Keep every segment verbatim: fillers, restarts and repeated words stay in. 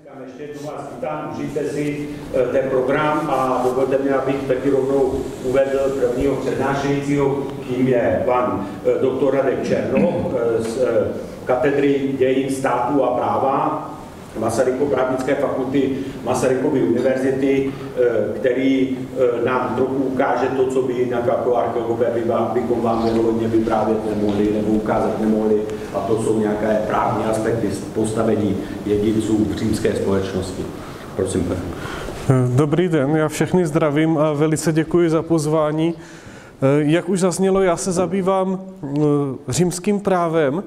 Ještě jednou vás vítám, užijte si ten program a dovolte mi, abych taky rovnou uvedl prvního přednášejícího, tím je pan doktor Radek Černoch z katedry dějin státu a práva Masarykovy právnické fakulty Masarykovy univerzity, který nám trochu ukáže to, co by jinak jako archeologové bychom vám věrohodně vyprávět nemohli nebo ukázat nemohli, a to jsou nějaké právní aspekty postavení jedinců v římské společnosti. Prosím, pane. Dobrý den, já všechny zdravím a velice děkuji za pozvání. Jak už zaznělo, já se zabývám římským právem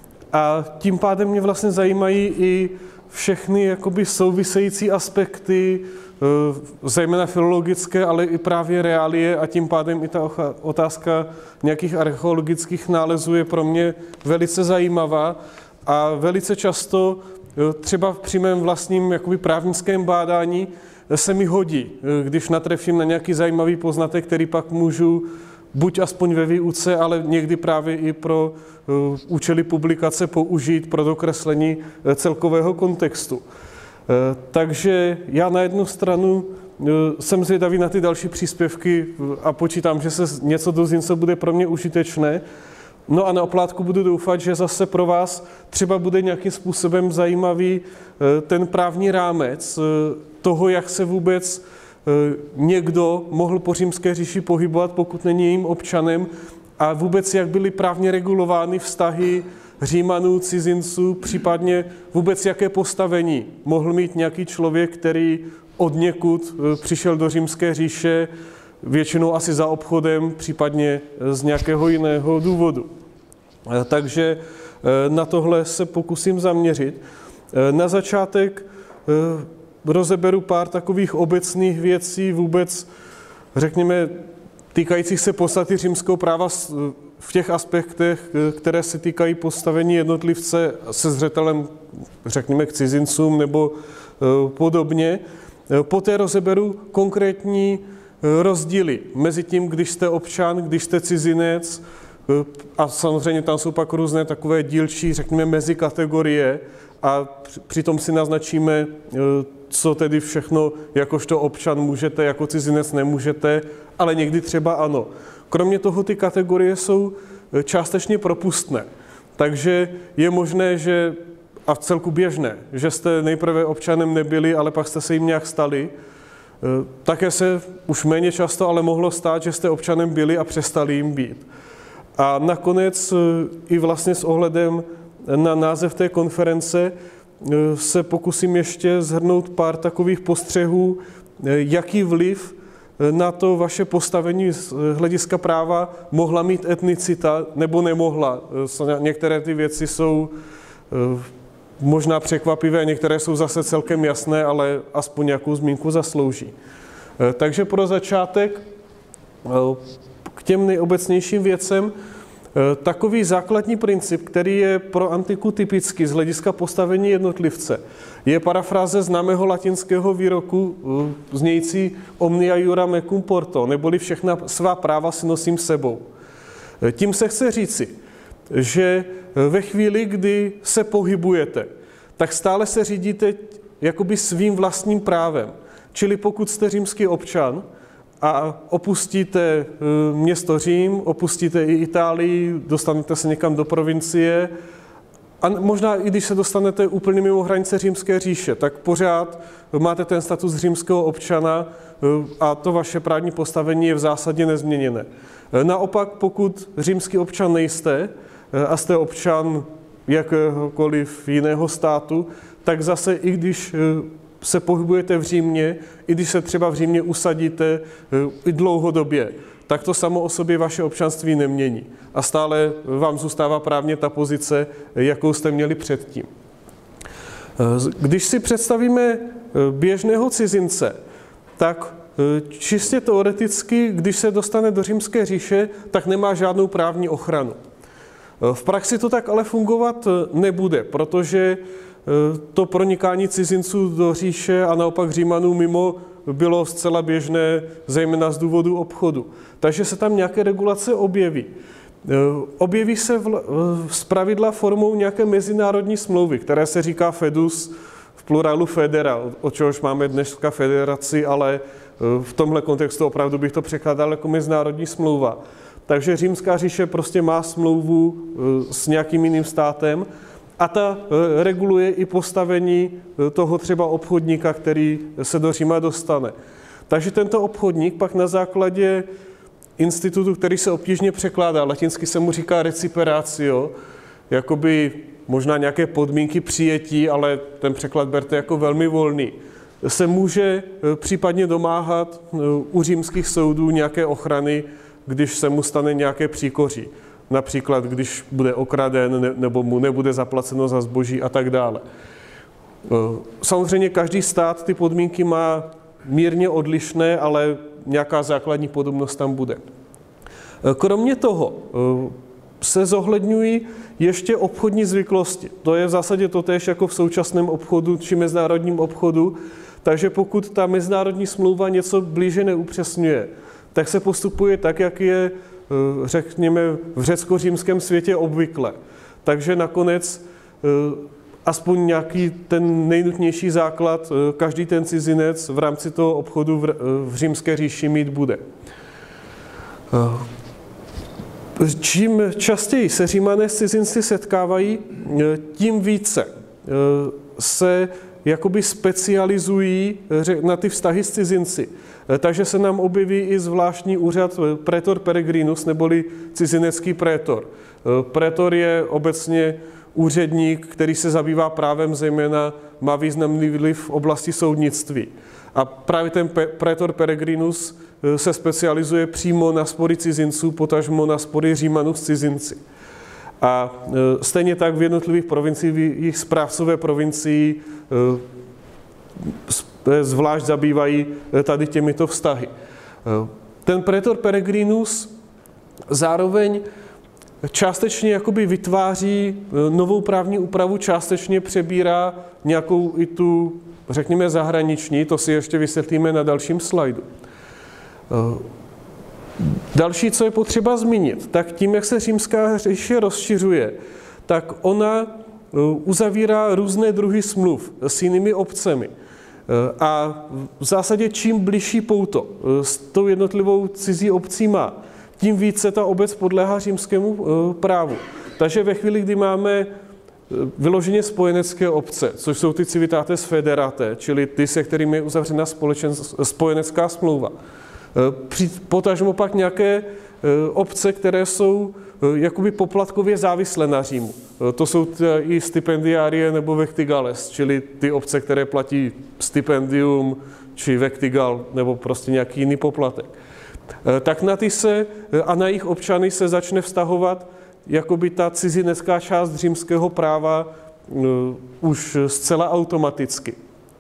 a tím pádem mě vlastně zajímají i všechny jakoby související aspekty, zejména filologické, ale i právě reálie, a tím pádem i ta otázka nějakých archeologických nálezů je pro mě velice zajímavá a velice často třeba při mém vlastním jakoby právnickém bádání se mi hodí, když natrefím na nějaký zajímavý poznatek, který pak můžu buď aspoň ve výuce, ale někdy právě i pro uh, účely publikace použít pro dokreslení uh, celkového kontextu. Uh, takže já na jednu stranu uh, jsem zvědavý na ty další příspěvky a počítám, že se něco dozvím, co bude pro mě užitečné. No a na oplátku budu doufat, že zase pro vás třeba bude nějakým způsobem zajímavý uh, ten právní rámec uh, toho, jak se vůbec někdo mohl po římské říši pohybovat, pokud není jejím občanem, a vůbec jak byly právně regulovány vztahy Římanů, cizinců, případně vůbec jaké postavení mohl mít nějaký člověk, který odněkud přišel do římské říše, většinou asi za obchodem, případně z nějakého jiného důvodu. Takže na tohle se pokusím zaměřit. Na začátek rozeberu pár takových obecných věcí, vůbec, řekněme, týkajících se podstaty římského práva v těch aspektech, které se týkají postavení jednotlivce se zřetelem, řekněme, k cizincům nebo podobně. Poté rozeberu konkrétní rozdíly mezi tím, když jste občan, když jste cizinec, a samozřejmě tam jsou pak různé takové dílčí, řekněme, mezikategorie, a přitom si naznačíme, co tedy všechno jakožto občan můžete, jako cizinec nemůžete, ale někdy třeba ano. Kromě toho ty kategorie jsou částečně propustné, takže je možné, že, a v celku běžné, že jste nejprve občanem nebyli, ale pak jste se jim nějak stali. Také se už méně často ale mohlo stát, že jste občanem byli a přestali jim být. A nakonec i vlastně s ohledem na název té konference se pokusím ještě shrnout pár takových postřehů, jaký vliv na to vaše postavení z hlediska práva mohla mít etnicita nebo nemohla. Některé ty věci jsou možná překvapivé, některé jsou zase celkem jasné, ale aspoň nějakou zmínku zaslouží. Takže pro začátek k těm nejobecnějším věcem. Takový základní princip, který je pro antiku typický z hlediska postavení jednotlivce, je parafráze známého latinského výroku znějící omnia iura mecum porto, neboli všechna svá práva si nosím sebou. Tím se chce říci, že ve chvíli, kdy se pohybujete, tak stále se řídíte jakoby svým vlastním právem. Čili pokud jste římský občan a opustíte město Řím, opustíte i Itálii, dostanete se někam do provincie a možná i když se dostanete úplně mimo hranice římské říše, tak pořád máte ten status římského občana a to vaše právní postavení je v zásadě nezměněné. Naopak, pokud římský občan nejste a jste občan jakéhokoliv jiného státu, tak zase i když se pohybujete v Římě, i když se třeba v Římě usadíte i dlouhodobě, tak to samo o sobě vaše občanství nemění. A stále vám zůstává právně ta pozice, jakou jste měli předtím. Když si představíme běžného cizince, tak čistě teoreticky, když se dostane do římské říše, tak nemá žádnou právní ochranu. V praxi to tak ale fungovat nebude, protože to pronikání cizinců do říše a naopak Římanů mimo bylo zcela běžné, zejména z důvodu obchodu. Takže se tam nějaké regulace objeví. Objeví se zpravidla formou nějaké mezinárodní smlouvy, které se říká fedus v plurálu federa, o čehož máme dneska federaci, ale v tomhle kontextu opravdu bych to překládal jako mezinárodní smlouva. Takže Římská říše prostě má smlouvu s nějakým jiným státem a ta reguluje i postavení toho třeba obchodníka, který se do Říma dostane. Takže tento obchodník pak na základě institutu, který se obtížně překládá, latinsky se mu říká reciperatio, jakoby možná nějaké podmínky přijetí, ale ten překlad berte jako velmi volný, se může případně domáhat u římských soudů nějaké ochrany, když se mu stane nějaké příkoří. Například, když bude okraden nebo mu nebude zaplaceno za zboží a tak dále. Samozřejmě každý stát ty podmínky má mírně odlišné, ale nějaká základní podobnost tam bude. Kromě toho se zohledňují ještě obchodní zvyklosti. To je v zásadě totéž jako v současném obchodu či mezinárodním obchodu, takže pokud ta mezinárodní smlouva něco blíže neupřesňuje, tak se postupuje tak, jak je, řekněme, v řecko-římském světě obvykle. Takže nakonec aspoň nějaký ten nejnutnější základ každý ten cizinec v rámci toho obchodu v římské říši mít bude. Čím častěji se Římané s cizinci setkávají, tím více se jakoby specializují na ty vztahy s cizinci. Takže se nám objeví i zvláštní úřad praetor peregrinus, neboli cizinecký prétor. Prétor je obecně úředník, který se zabývá právem, zejména má významný vliv v oblasti soudnictví. A právě ten praetor peregrinus se specializuje přímo na spory cizinců, potažmo na spory Římanů s cizinci. A stejně tak v jednotlivých provinciích, jejich správcové provincii zvlášť zabývají tady těmito vztahy. Ten praetor peregrinus zároveň částečně jakoby vytváří novou právní úpravu, částečně přebírá nějakou i tu, řekněme, zahraniční, to si ještě vysvětlíme na dalším slajdu. Další, co je potřeba zmínit, tak tím, jak se římská říše rozšiřuje, tak ona uzavírá různé druhy smluv s jinými obcemi. A v zásadě čím bližší pouto s tou jednotlivou cizí obcí má, tím více ta obec podléhá římskému právu. Takže ve chvíli, kdy máme vyloženě spojenecké obce, což jsou ty civitates federate, čili ty, se kterými je uzavřena spojenecká smlouva, potažmo pak nějaké obce, které jsou jakoby poplatkově závislé na Římu. To jsou i stipendiárie nebo vectigales, čili ty obce, které platí stipendium či vectigal nebo prostě nějaký jiný poplatek. Tak na ty se a na jejich občany se začne vztahovat jakoby ta cizinecká část římského práva už zcela automaticky.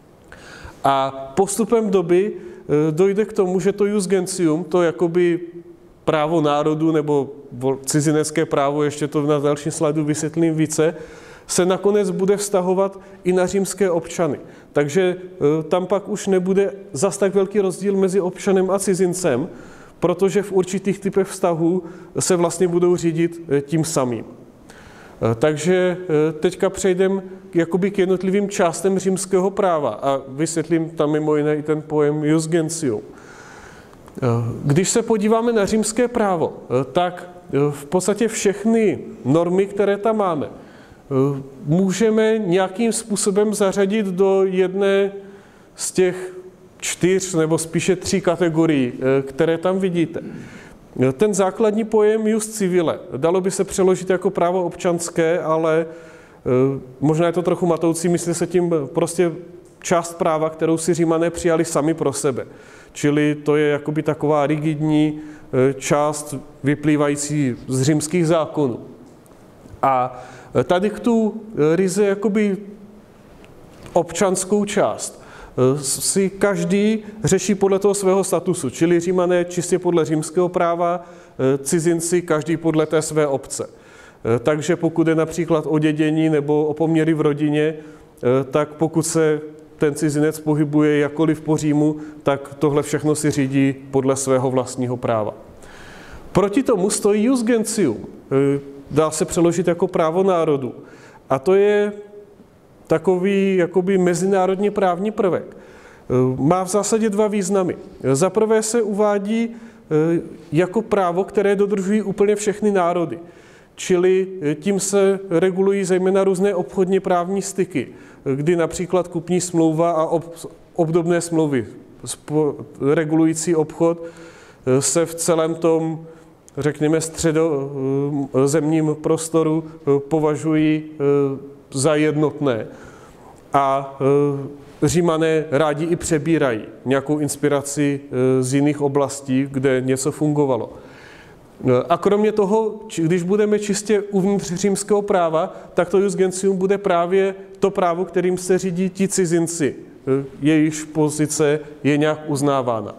A postupem doby dojde k tomu, že to jus gentium, to jakoby právo národu nebo cizinecké právo, ještě to na dalším slajdu vysvětlím více, se nakonec bude vztahovat i na římské občany. Takže tam pak už nebude zas tak velký rozdíl mezi občanem a cizincem, protože v určitých typech vztahů se vlastně budou řídit tím samým. Takže teďka přejdeme jakoby k jednotlivým částem římského práva a vysvětlím tam mimo jiné i ten pojem jus gentium. Když se podíváme na římské právo, tak v podstatě všechny normy, které tam máme, můžeme nějakým způsobem zařadit do jedné z těch čtyř nebo spíše tří kategorií, které tam vidíte. Ten základní pojem jus civile, dalo by se přeložit jako právo občanské, ale možná je to trochu matoucí, myslí se tím prostě část práva, kterou si Římané přijali sami pro sebe. Čili to je jakoby taková rigidní část vyplývající z římských zákonů. A tady k tu ryze jakoby občanskou část si každý řeší podle toho svého statusu, čili Římané čistě podle římského práva, cizinci každý podle té své obce. Takže pokud je například o dědění nebo o poměry v rodině, tak pokud se ten cizinec pohybuje jakkoliv po Římu, tak tohle všechno si řídí podle svého vlastního práva. Proti tomu stojí jus gentium, dá se přeložit jako právo národu. A to je takový jakoby mezinárodně právní prvek. Má v zásadě dva významy. Za prvé se uvádí jako právo, které dodržují úplně všechny národy. Čili tím se regulují zejména různé obchodně právní styky, kdy například kupní smlouva a obdobné smlouvy regulující obchod se v celém tom, řekněme, středozemním prostoru považují za jednotné. A Římané rádi i přebírají nějakou inspiraci z jiných oblastí, kde něco fungovalo. A kromě toho, když budeme čistě uvnitř římského práva, tak to jus gentium bude právě to právo, kterým se řídí ti cizinci, jejichž pozice je nějak uznávána.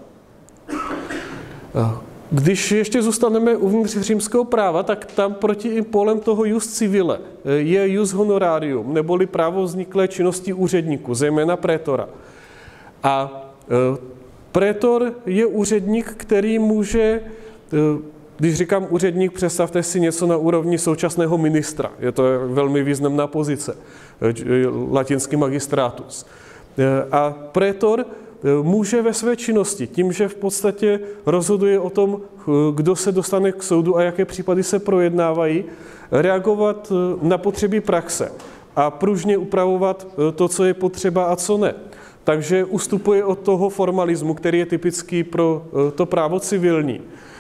Když ještě zůstaneme uvnitř římského práva, tak tam proti i polem toho jus civile je jus honorarium, neboli právo vzniklé činnosti úředníků, zejména prétora. A prétor je úředník, který může, když říkám úředník, představte si něco na úrovni současného ministra. Je to velmi významná pozice, latinský magistratus. A prétor může ve své činnosti, tím, že v podstatě rozhoduje o tom, kdo se dostane k soudu a jaké případy se projednávají, reagovat na potřeby praxe a pružně upravovat to, co je potřeba a co ne. Takže ustupuje od toho formalismu, který je typický pro to právo civilní.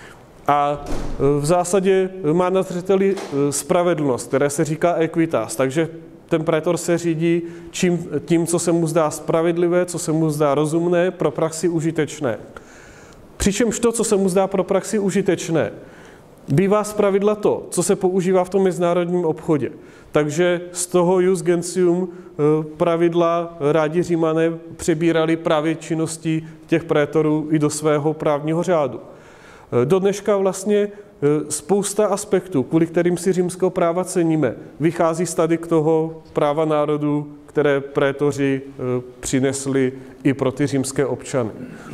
A v zásadě má na zřeteli spravedlnost, které se říká equitas, takže ten prétor se řídí čím, tím, co se mu zdá spravedlivé, co se mu zdá rozumné, pro praxi užitečné. Přičemž to, co se mu zdá pro praxi užitečné, bývá zpravidla to, co se používá v tom mezinárodním obchodě. Takže z toho jus gentium pravidla rádi Římané přebírali právě činnosti těch prétorů i do svého právního řádu. Do dneška vlastně spousta aspektů, kvůli kterým si římského práva ceníme, vychází z tady k toho práva národů, které prétoři přinesli i pro ty římské občany.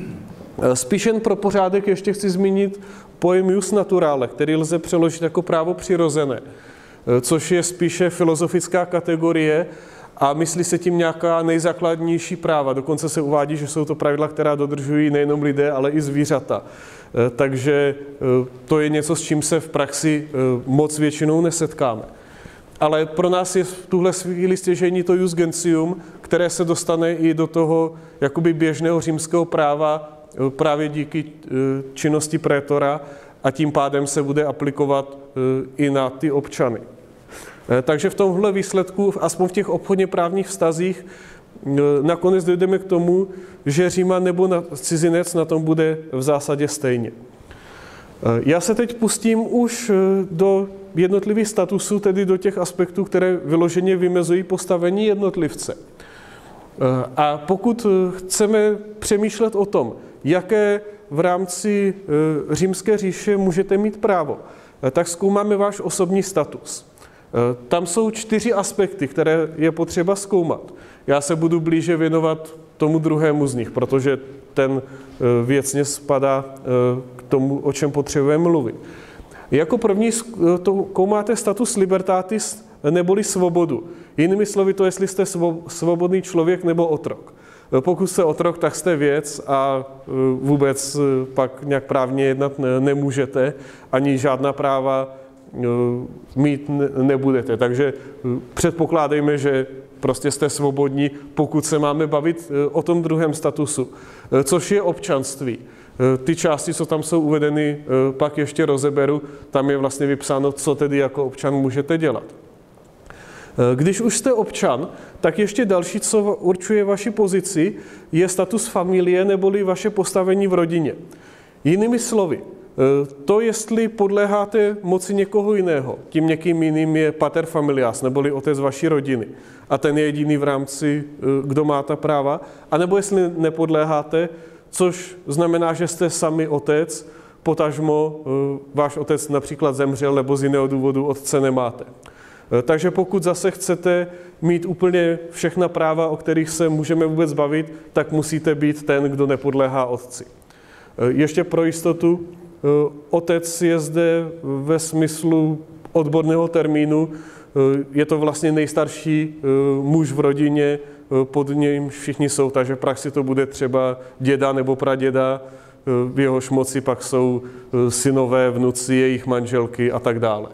Spíš jen pro pořádek ještě chci zmínit pojem jus naturale, který lze přeložit jako právo přirozené, což je spíše filozofická kategorie a myslí se tím nějaká nejzákladnější práva. Dokonce se uvádí, že jsou to pravidla, která dodržují nejenom lidé, ale i zvířata. Takže to je něco, s čím se v praxi moc většinou nesetkáme. Ale pro nás je v tuhle chvíli stěžejní to jus gentium, které se dostane i do toho jakoby běžného římského práva právě díky činnosti prétora a tím pádem se bude aplikovat i na ty občany. Takže v tomhle výsledku, aspoň v těch obchodně právních vztazích, nakonec dojdeme k tomu, že Říman nebo na, cizinec na tom bude v zásadě stejně. Já se teď pustím už do jednotlivých statusů, tedy do těch aspektů, které vyloženě vymezují postavení jednotlivce. A pokud chceme přemýšlet o tom, jaké v rámci římské říše můžete mít právo, tak zkoumáme váš osobní status. Tam jsou čtyři aspekty, které je potřeba zkoumat. Já se budu blíže věnovat tomu druhému z nich, protože ten věcně spadá k tomu, o čem potřebujeme mluvit. Jako první zkoumáte status libertatis neboli svobodu. Jinými slovy to, jestli jste svobodný člověk nebo otrok. Pokud jste otrok, tak jste věc a vůbec pak nějak právně jednat nemůžete, ani žádná práva mít nebudete. Takže předpokládejme, že prostě jste svobodní, pokud se máme bavit o tom druhém statusu, což je občanství. Ty části, co tam jsou uvedeny, pak ještě rozeberu, tam je vlastně vypsáno, co tedy jako občan můžete dělat. Když už jste občan, tak ještě další, co určuje vaši pozici, je status familie neboli vaše postavení v rodině. Jinými slovy, to, jestli podléháte moci někoho jiného, tím někým jiným je pater familias, neboli otec vaší rodiny. A ten je jediný v rámci, kdo má ta práva. A nebo jestli nepodléháte, což znamená, že jste sami otec, potažmo váš otec například zemřel, nebo z jiného důvodu otce nemáte. Takže pokud zase chcete mít úplně všechna práva, o kterých se můžeme vůbec bavit, tak musíte být ten, kdo nepodléhá otci. Ještě pro jistotu, otec je zde ve smyslu odborného termínu je to vlastně nejstarší muž v rodině, pod nějím všichni jsou, takže v praxi to bude třeba děda nebo praděda, v jehož moci pak jsou synové, vnuci, jejich manželky a tak dále.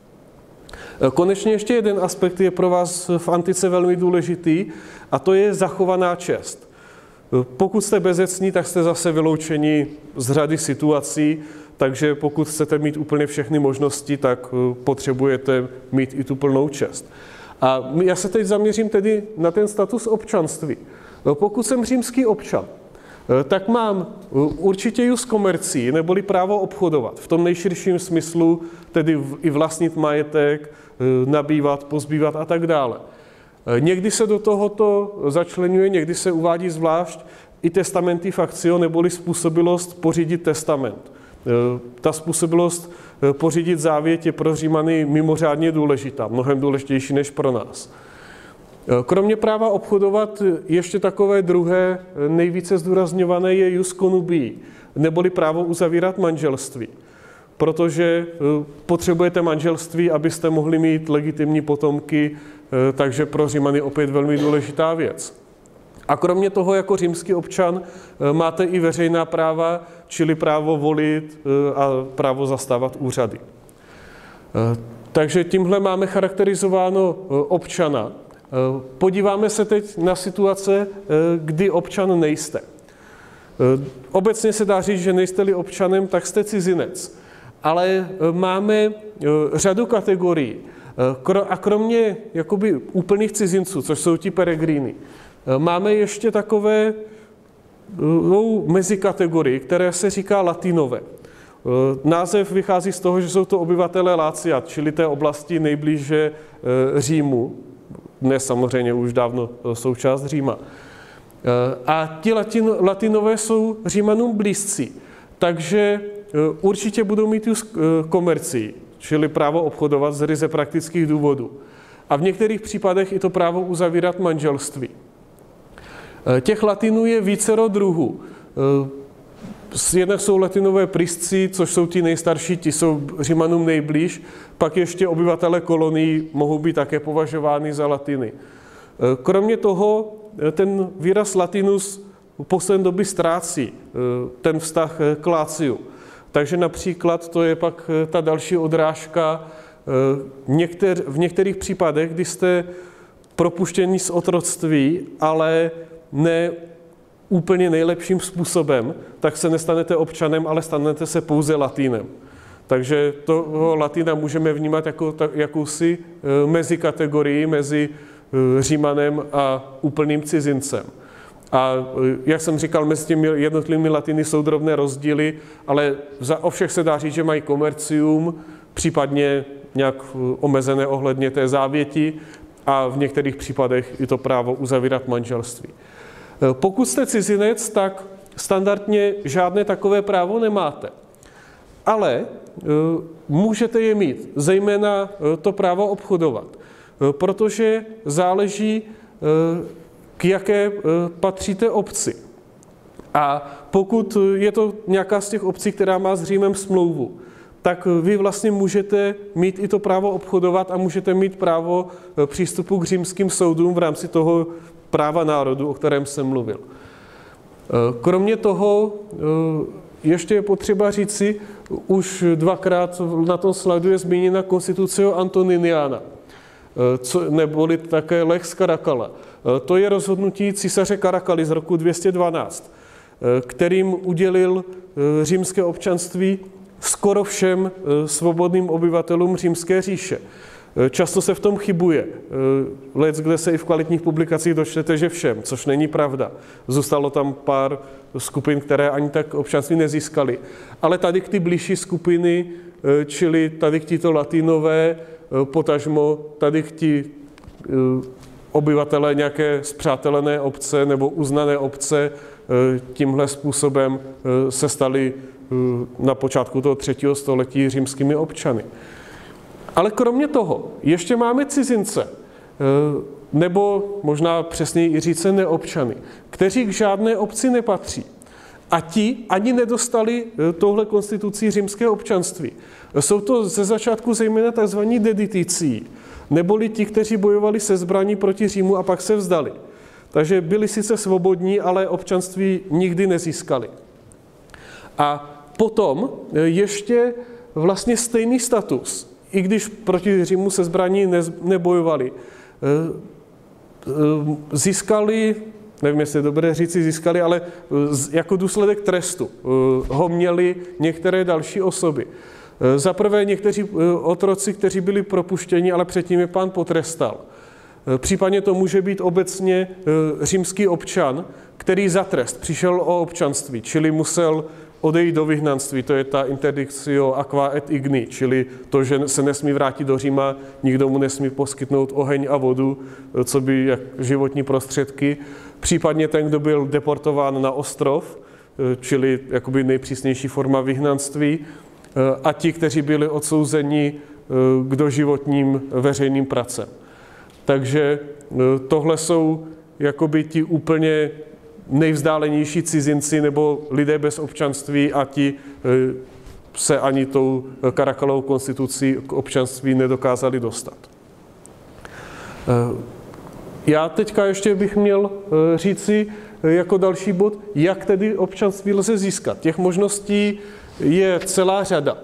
Konečně ještě jeden aspekt je pro vás v antice velmi důležitý a to je zachovaná čest. Pokud jste bezecní, tak jste zase vyloučeni z řady situací, takže pokud chcete mít úplně všechny možnosti, tak potřebujete mít i tu plnou čest. A já se teď zaměřím tedy na ten status občanství. Pokud jsem římský občan, tak mám určitě jus commercii, neboli právo obchodovat. V tom nejširším smyslu, tedy i vlastnit majetek, nabývat, pozbývat a tak dále. Někdy se do tohoto začleňuje, někdy se uvádí zvlášť i testamenty factio, neboli způsobilost pořídit testament. Ta způsobilost pořídit závěť je pro Římany mimořádně důležitá, mnohem důležitější než pro nás. Kromě práva obchodovat ještě takové druhé nejvíce zdůrazňované je jus connubii, neboli právo uzavírat manželství. Protože potřebujete manželství, abyste mohli mít legitimní potomky, takže pro Římany opět velmi důležitá věc. A kromě toho, jako římský občan máte i veřejná práva, čili právo volit a právo zastávat úřady. Takže tímhle máme charakterizováno občana. Podíváme se teď na situace, kdy občan nejste. Obecně se dá říct, že nejste-li občanem, tak jste cizinec. Ale máme řadu kategorií. A kromě jakoby úplných cizinců, což jsou ti peregrini, máme ještě takové mezikategorii, které se říká latinové. Název vychází z toho, že jsou to obyvatelé Lacia, čili té oblasti nejblíže Římu, dnes samozřejmě už dávno součást Říma. A ti latin, latinové jsou Římanům blízcí, takže určitě budou mít jus commercii, čili právo obchodovat z ryze praktických důvodů. A v některých případech i to právo uzavírat manželství. Těch latinů je vícero druhů. Jednak jsou latinové prisci, což jsou ti nejstarší, ti jsou Římanům nejblíž, pak ještě obyvatele kolonií mohou být také považovány za latiny. Kromě toho ten výraz latinus v poslední době ztrácí ten vztah k Láciu. Takže například to je pak ta další odrážka někter, v některých případech, kdy jste propuštěni z otroctví, ale ne úplně nejlepším způsobem, tak se nestanete občanem, ale stanete se pouze latinem. Takže toho latina můžeme vnímat jako tak, jakousi mezikategorii mezi Římanem a úplným cizincem. A jak jsem říkal, mezi těmi jednotlivými latiny jsou drobné rozdíly, ale za, o všech se dá říct, že mají komercium, případně nějak omezené ohledně té závěti a v některých případech i to právo uzavírat manželství. Pokud jste cizinec, tak standardně žádné takové právo nemáte. Ale můžete je mít, zejména to právo obchodovat, protože záleží, k jaké patříte obci. A pokud je to nějaká z těch obcí, která má s Římem smlouvu, tak vy vlastně můžete mít i to právo obchodovat a můžete mít právo přístupu k římským soudům v rámci toho práva národu, o kterém jsem mluvil. Kromě toho ještě je potřeba říci, už dvakrát na tom slajdu je zmíněna Constitutio Antoniniana, co, neboli také Lex Caracalla. To je rozhodnutí císaře Caracaly z roku dvě stě dvanáct, kterým udělil římské občanství skoro všem svobodným obyvatelům Římské říše. Často se v tom chybuje. Lec, kde se i v kvalitních publikacích dočtete, že všem, což není pravda. Zůstalo tam pár skupin, které ani tak občanství nezískaly. Ale tady k ty blížší skupiny, čili tady k tito latinové, potažmo tady k ti obyvatelé nějaké spřátelené obce nebo uznané obce, tímhle způsobem se stali na počátku toho třetího století římskými občany. Ale kromě toho ještě máme cizince, nebo možná přesněji i říce neobčany, kteří k žádné obci nepatří. A ti ani nedostali touhle konstitucí římské občanství. Jsou to ze začátku zejména tzv. Deditici, neboli ti, kteří bojovali se zbraní proti Římu a pak se vzdali. Takže byli sice svobodní, ale občanství nikdy nezískali. A potom ještě vlastně stejný status, i když proti Římu se zbraní nebojovali, získali, nevím, jestli je dobré říci získali, ale jako důsledek trestu ho měli některé další osoby. Za prvé někteří otroci, kteří byli propuštěni, ale předtím je pán potrestal. Případně to může být obecně římský občan, který za trest přišel o občanství, čili musel odejít do vyhnanství, to je ta interdictio aqua et igni, čili to, že se nesmí vrátit do Říma, nikdo mu nesmí poskytnout oheň a vodu, co by jak životní prostředky. Případně ten, kdo byl deportován na ostrov, čili jakoby nejpřísnější forma vyhnanství, a ti, kteří byli odsouzeni k doživotním veřejným pracem. Takže tohle jsou jakoby ti úplně nejvzdálenější cizinci nebo lidé bez občanství a ti se ani tou Caracallovou konstitucí k občanství nedokázali dostat. Já teďka ještě bych měl říci jako další bod, jak tedy občanství lze získat. Těch možností je celá řada.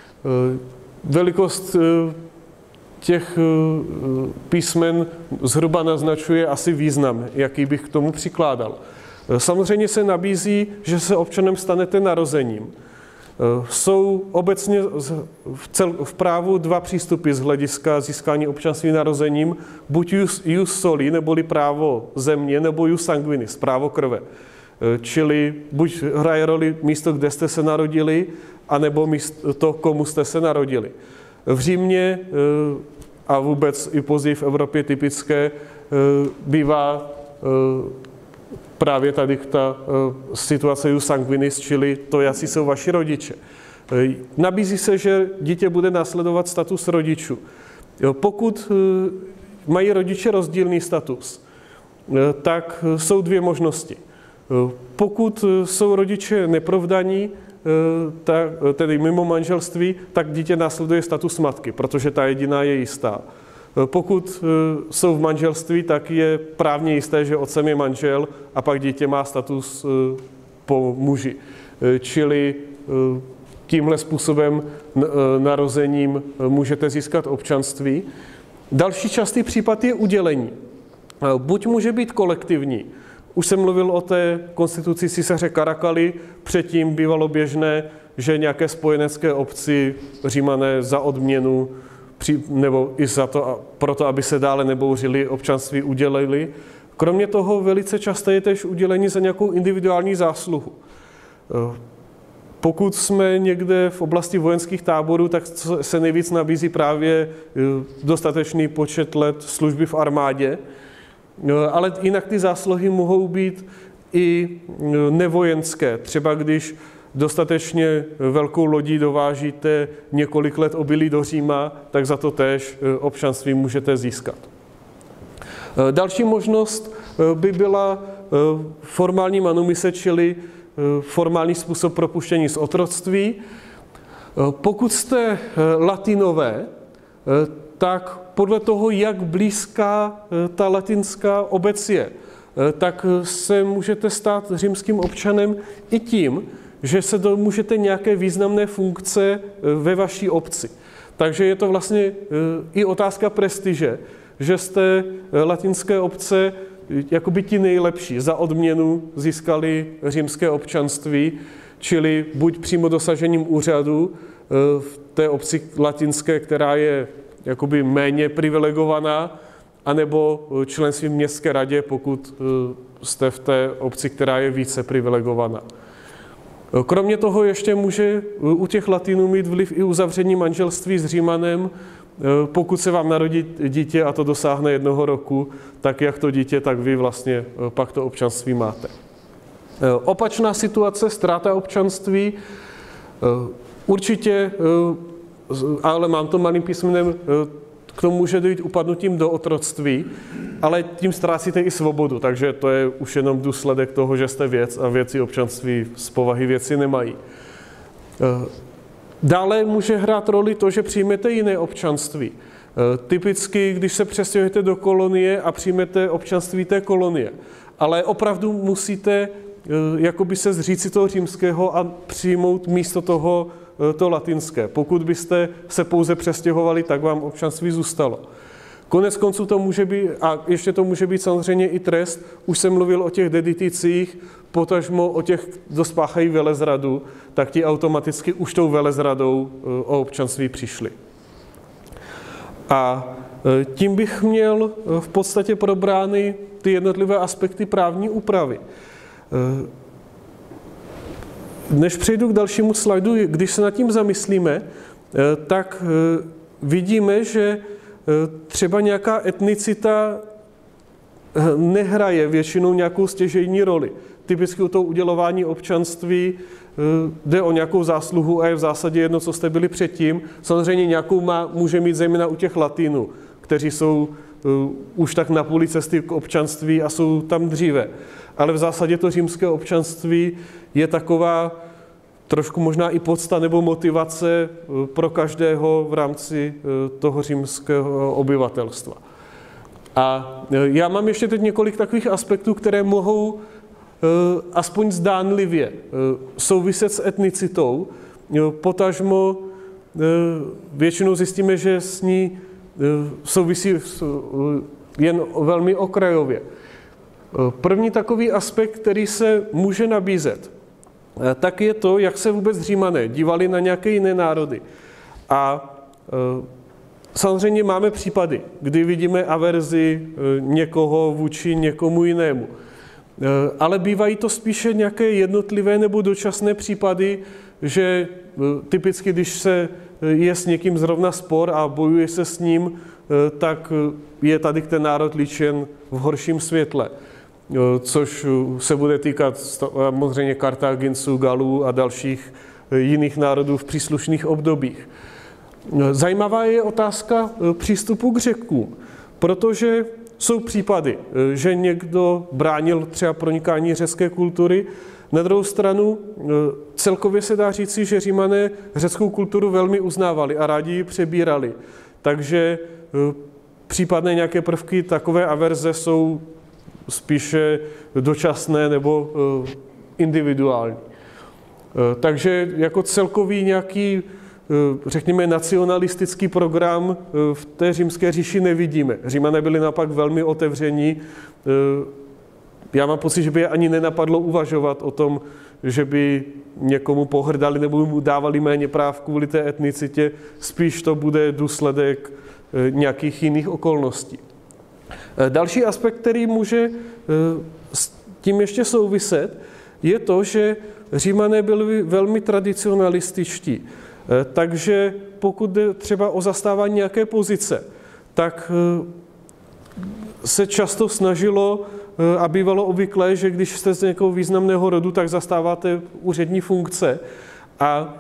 Velikost těch písmen zhruba naznačuje asi význam, jaký bych k tomu přikládal. Samozřejmě se nabízí, že se občanem stanete narozením. Jsou obecně v, cel, v právu dva přístupy z hlediska získání občanství narozením, buď jus, jus soli, neboli právo země, nebo jus sanguinis, právo krve. Čili buď hraje roli místo, kde jste se narodili, anebo místo to, komu jste se narodili. V Římě a vůbec i později v Evropě typické bývá právě tady ta situace jus sanguinis, čili to, jací jsou vaši rodiče. Nabízí se, že dítě bude následovat status rodičů. Pokud mají rodiče rozdílný status, tak jsou dvě možnosti. Pokud jsou rodiče neprovdaní, tedy mimo manželství, tak dítě následuje status matky, protože ta jediná je jistá. Pokud jsou v manželství, tak je právně jisté, že otcem je manžel a pak dítě má status po muži. Čili tímhle způsobem narozením můžete získat občanství. Další častý případ je udělení. Buď může být kolektivní. Už jsem mluvil o té konstituci císaře Caracally, předtím bývalo běžné, že nějaké spojenecké obci Římané za odměnu nebo i za to, proto, aby se dále nebouřili, občanství udělili. Kromě toho velice časté je též udělení za nějakou individuální zásluhu. Pokud jsme někde v oblasti vojenských táborů, tak se nejvíc nabízí právě dostatečný počet let služby v armádě, ale jinak ty zásluhy mohou být i nevojenské. Třeba když dostatečně velkou lodí dovážíte několik let obilí do Říma, tak za to též občanství můžete získat. Další možnost by byla formální manumise, čili formální způsob propuštění z otroctví. Pokud jste latinové, tak podle toho, jak blízká ta latinská obec je, tak se můžete stát římským občanem i tím, že se domůžete nějaké významné funkce ve vaší obci. Takže je to vlastně i otázka prestiže, že jste latinské obce jakoby ti nejlepší za odměnu získali římské občanství, čili buď přímo dosažením úřadu v té obci latinské, která je jakoby méně privilegovaná, anebo členství v městské radě, pokud jste v té obci, která je více privilegovaná. Kromě toho ještě může u těch Latinů mít vliv i uzavření manželství s Římanem. Pokud se vám narodí dítě a to dosáhne jednoho roku, tak jak to dítě, tak vy vlastně pak to občanství máte. Opačná situace, ztráta občanství, určitě, ale mám to malým písmenem, k tomu může dojít upadnutím do otroctví, ale tím ztrácíte i svobodu, takže to je už jenom důsledek toho, že jste věc a věci občanství z povahy věci nemají. Dále může hrát roli to, že přijmete jiné občanství. Typicky, když se přestěhujete do kolonie a přijmete občanství té kolonie, ale opravdu musíte jakoby se zříci toho římského a přijmout místo toho to latinské. Pokud byste se pouze přestěhovali, tak vám občanství zůstalo. Konec konců to může být, a ještě to může být samozřejmě i trest, už jsem mluvil o těch dediticích, potažmo o těch, kdo spáchají velezradu, tak ti automaticky už tou velezradou o občanství přišli. A tím bych měl v podstatě probrány ty jednotlivé aspekty právní úpravy. Než přejdu k dalšímu slajdu, když se nad tím zamyslíme, tak vidíme, že třeba nějaká etnicita nehraje většinou nějakou stěžejní roli. Typicky u toho udělování občanství jde o nějakou zásluhu a je v zásadě jedno, co jste byli předtím. Samozřejmě nějakou má, může mít zejména u těch Latinů, kteří jsou uh, už tak na půli cesty k občanství a jsou tam dříve. Ale v zásadě to římské občanství je taková trošku možná i podsta nebo motivace uh, pro každého v rámci uh, toho římského obyvatelstva. A uh, já mám ještě teď několik takových aspektů, které mohou uh, aspoň zdánlivě uh, souviset s etnicitou. Uh, potažmo uh, většinou zjistíme, že s ní souvisí jen velmi okrajově. První takový aspekt, který se může nabízet, tak je to, jak se vůbec Římané dívali na nějaké jiné národy. A samozřejmě máme případy, kdy vidíme averzi někoho vůči někomu jinému. Ale bývají to spíše nějaké jednotlivé nebo dočasné případy, že typicky, když se je s někým zrovna spor a bojuje se s ním, tak je tady ten národ líčen v horším světle, což se bude týkat samozřejmě Kartáginců, Galů a dalších jiných národů v příslušných obdobích. Zajímavá je otázka přístupu k Řekům, protože jsou případy, že někdo bránil třeba pronikání řecké kultury. Na druhou stranu celkově se dá říci, že Římané řeckou kulturu velmi uznávali a rádi ji přebírali. Takže případné nějaké prvky takové averze jsou spíše dočasné nebo individuální. Takže jako celkový nějaký, řekněme, nacionalistický program v té římské říši nevidíme. Římané byli naopak velmi otevření. Já mám pocit, že by je ani nenapadlo uvažovat o tom, že by někomu pohrdali nebo mu dávali méně práv kvůli té etnicitě. Spíš to bude důsledek nějakých jiných okolností. Další aspekt, který může s tím ještě souviset, je to, že Římané byli velmi tradicionalističtí. Takže pokud jde třeba o zastávání nějaké pozice, tak se často snažilo a bývalo obvyklé, že když jste z nějakého významného rodu, tak zastáváte úřední funkce a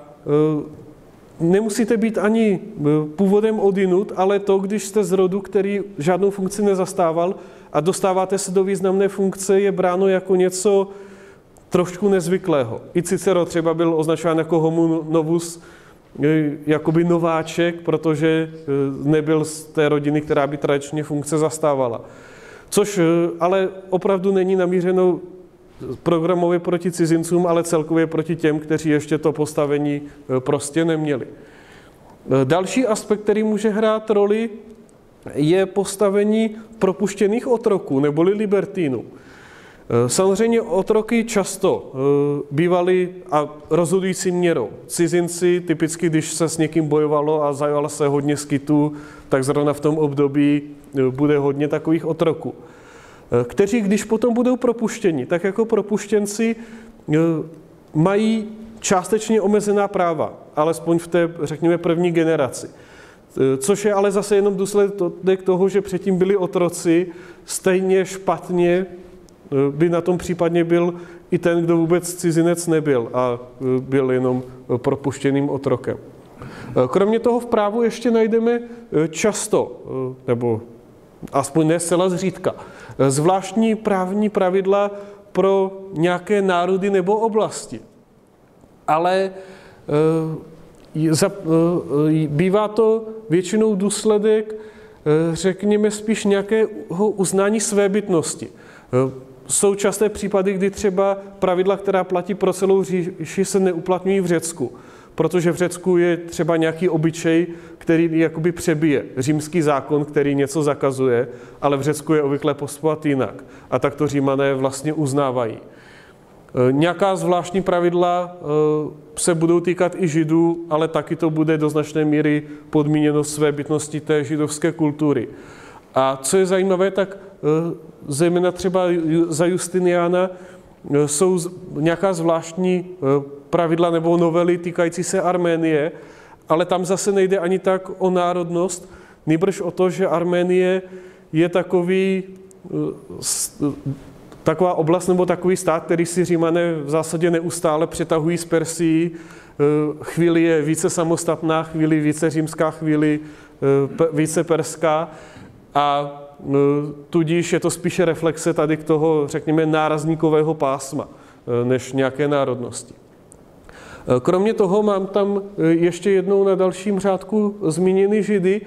nemusíte být ani původem odinut, ale to, když jste z rodu, který žádnou funkci nezastával a dostáváte se do významné funkce, je bráno jako něco trošku nezvyklého. I Cicero třeba byl označován jako homo novus, jakoby nováček, protože nebyl z té rodiny, která by tradičně funkce zastávala. Což ale opravdu není namířeno programově proti cizincům, ale celkově proti těm, kteří ještě to postavení prostě neměli. Další aspekt, který může hrát roli, je postavení propuštěných otroků neboli libertínů. Samozřejmě otroky často bývaly a rozhodující měrou. Cizinci, typicky, když se s někým bojovalo a zajalo se hodně skytů, tak zrovna v tom období bude hodně takových otroků, kteří, když potom budou propuštěni, tak jako propuštěnci mají částečně omezená práva, alespoň v té, řekněme, první generaci. Což je ale zase jenom důsledek toho, že předtím byli otroci, stejně špatně by na tom případně byl i ten, kdo vůbec cizinec nebyl a byl jenom propuštěným otrokem. Kromě toho v právu ještě najdeme často, nebo aspoň ne zcela zřídka, zvláštní právní pravidla pro nějaké národy nebo oblasti. Ale bývá to většinou důsledek, řekněme, spíš nějakého uznání svébytnosti. Jsou časté případy, kdy třeba pravidla, která platí pro celou říši, se neuplatňují v Řecku, protože v Řecku je třeba nějaký obyčej, který jakoby přebije římský zákon, který něco zakazuje, ale v Řecku je obvykle postupovat jinak. A tak to Římané vlastně uznávají. Nějaká zvláštní pravidla se budou týkat i Židů, ale taky to bude do značné míry podmíněno svébytností té židovské kultury. A co je zajímavé, tak zejména třeba za Justiniana jsou nějaká zvláštní pravidla nebo novely týkající se Arménie, ale tam zase nejde ani tak o národnost, nýbrž o to, že Arménie je takový, taková oblast nebo takový stát, který si Římané v zásadě neustále přetahují z Persií. Chvíli je více samostatná, chvíli více římská, chvíli více perská. A tudíž je to spíše reflexe tady k toho, řekněme, nárazníkového pásma, než nějaké národnosti. Kromě toho mám tam ještě jednou na dalším řádku zmíněny Židy.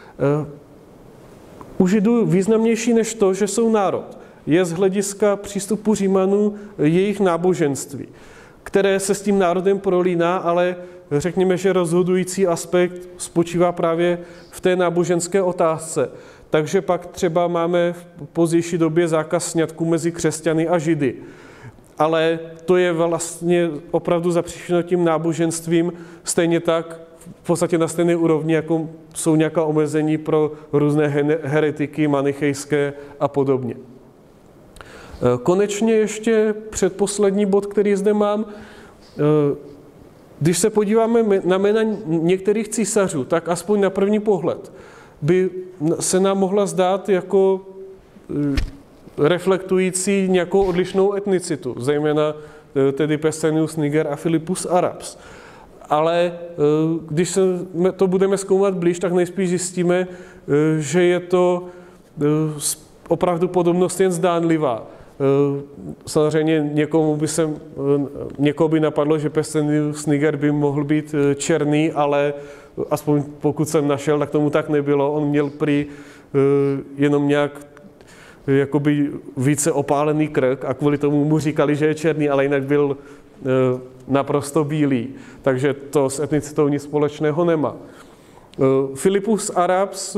U Židů významnější než to, že jsou národ, je z hlediska přístupu Římanů jejich náboženství, které se s tím národem prolíná, ale řekněme, že rozhodující aspekt spočívá právě v té náboženské otázce. Takže pak třeba máme v pozdější době zákaz sňatků mezi křesťany a Židy. Ale to je vlastně opravdu zapříčeno tím náboženstvím, stejně tak v podstatě na stejné úrovni, jako jsou nějaká omezení pro různé heretiky, manichejské a podobně. Konečně ještě předposlední bod, který zde mám. Když se podíváme na jména některých císařů, tak aspoň na první pohled by se nám mohla zdát jako reflektující nějakou odlišnou etnicitu, zejména tedy Pescennius Niger a Philippus Arabs. Ale když se to budeme zkoumat blíž, tak nejspíš zjistíme, že je to opravdu podobnost jen zdánlivá. Samozřejmě někomu by se, někoho by napadlo, že Pescennius Niger by mohl být černý, ale aspoň pokud jsem našel, tak tomu tak nebylo. On měl prý jenom nějak jakoby více opálený krk a kvůli tomu mu říkali, že je černý, ale jinak byl naprosto bílý. Takže to s etnicitou nic společného nemá. Philippus Arabs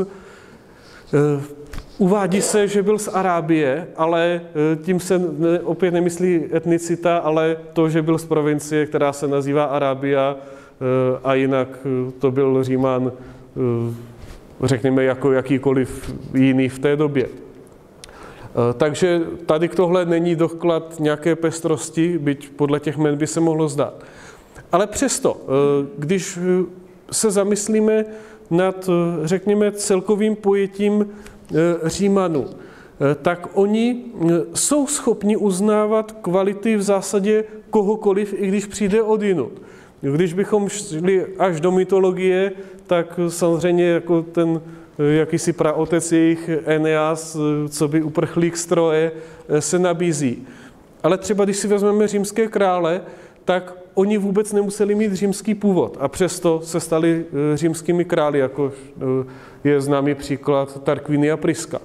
uvádí se, že byl z Arábie, ale tím se opět nemyslí etnicita, ale to, že byl z provincie, která se nazývá Arábia, a jinak to byl Říman, řekněme, jako jakýkoliv jiný v té době. Takže tady k tohle není doklad nějaké pestrosti, byť podle těch jmen by se mohlo zdát. Ale přesto, když se zamyslíme nad, řekněme, celkovým pojetím Římanů, tak oni jsou schopni uznávat kvality v zásadě kohokoliv, i když přijde odjinud. Když bychom šli až do mytologie, tak samozřejmě jako ten jakýsi praotec jejich Eneas, co by uprchlík z Troje, se nabízí. Ale třeba když si vezmeme římské krále, tak oni vůbec nemuseli mít římský původ a přesto se stali římskými králi, jako je známý příklad Tarquinia Prisca.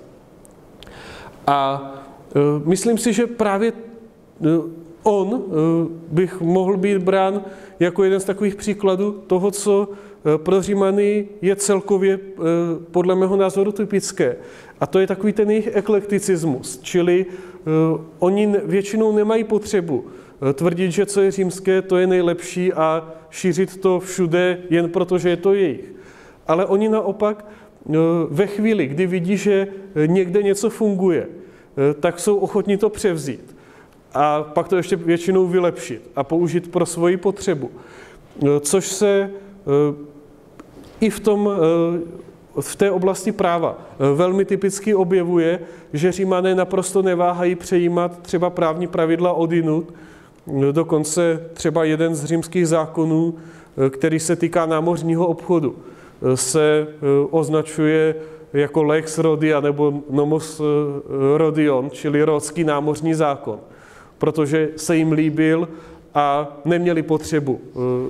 A myslím si, že právě on bych mohl být brán jako jeden z takových příkladů toho, co pro Římany je celkově podle mého názoru typické. A to je takový ten jejich eklekticismus, čili oni většinou nemají potřebu tvrdit, že co je římské, to je nejlepší a šířit to všude jen proto, že je to jejich. Ale oni naopak ve chvíli, kdy vidí, že někde něco funguje, tak jsou ochotní to převzít. A pak to ještě většinou vylepšit a použít pro svoji potřebu. Což se i v, tom, v té oblasti práva velmi typicky objevuje, že Římané naprosto neváhají přejímat třeba právní pravidla odjinud. Dokonce třeba jeden z římských zákonů, který se týká námořního obchodu, se označuje jako lex rodia nebo nomos rodion, čili rodský námořní zákon, protože se jim líbil a neměli potřebu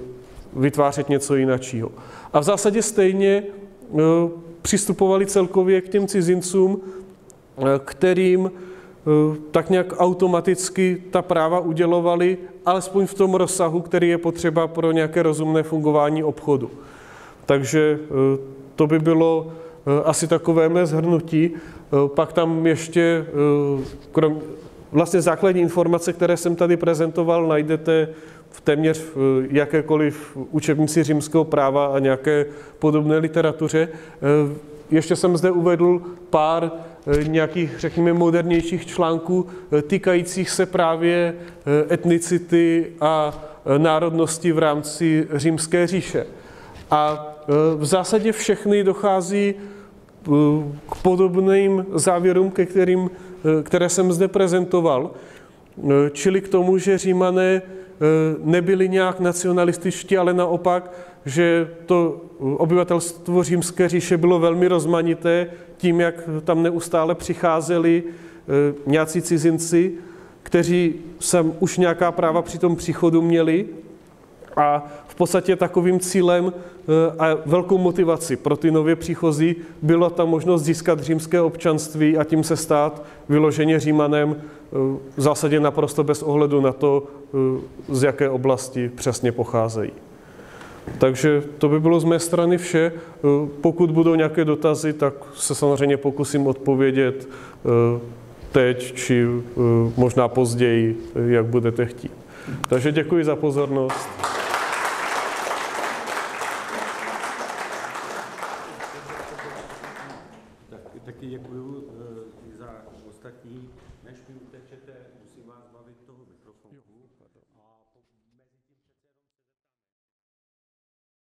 vytvářet něco jiného. A v zásadě stejně přistupovali celkově k těm cizincům, kterým tak nějak automaticky ta práva udělovali, alespoň v tom rozsahu, který je potřeba pro nějaké rozumné fungování obchodu. Takže to by bylo asi takové mé shrnutí. Pak tam ještě, krom, vlastně základní informace, které jsem tady prezentoval, najdete v téměř jakékoliv učebnici římského práva a nějaké podobné literatuře. Ještě jsem zde uvedl pár nějakých, řekněme, modernějších článků týkajících se právě etnicity a národnosti v rámci Římské říše. A v zásadě všechny dochází k podobným závěrům, ke kterým, které jsem zde prezentoval, čili k tomu, že Římané nebyli nějak nacionalističtí, ale naopak, že to obyvatelstvo Římské říše bylo velmi rozmanité tím, jak tam neustále přicházeli nějací cizinci, kteří sem už nějaká práva při tom příchodu měli, a v podstatě takovým cílem a velkou motivací pro ty nově příchozí byla ta možnost získat římské občanství a tím se stát vyloženě Římanem v zásadě naprosto bez ohledu na to, z jaké oblasti přesně pocházejí. Takže to by bylo z mé strany vše. Pokud budou nějaké dotazy, tak se samozřejmě pokusím odpovědět teď či možná později, jak budete chtít. Takže děkuji za pozornost. Tak, taky děkuji za ostatní, než mi utečete.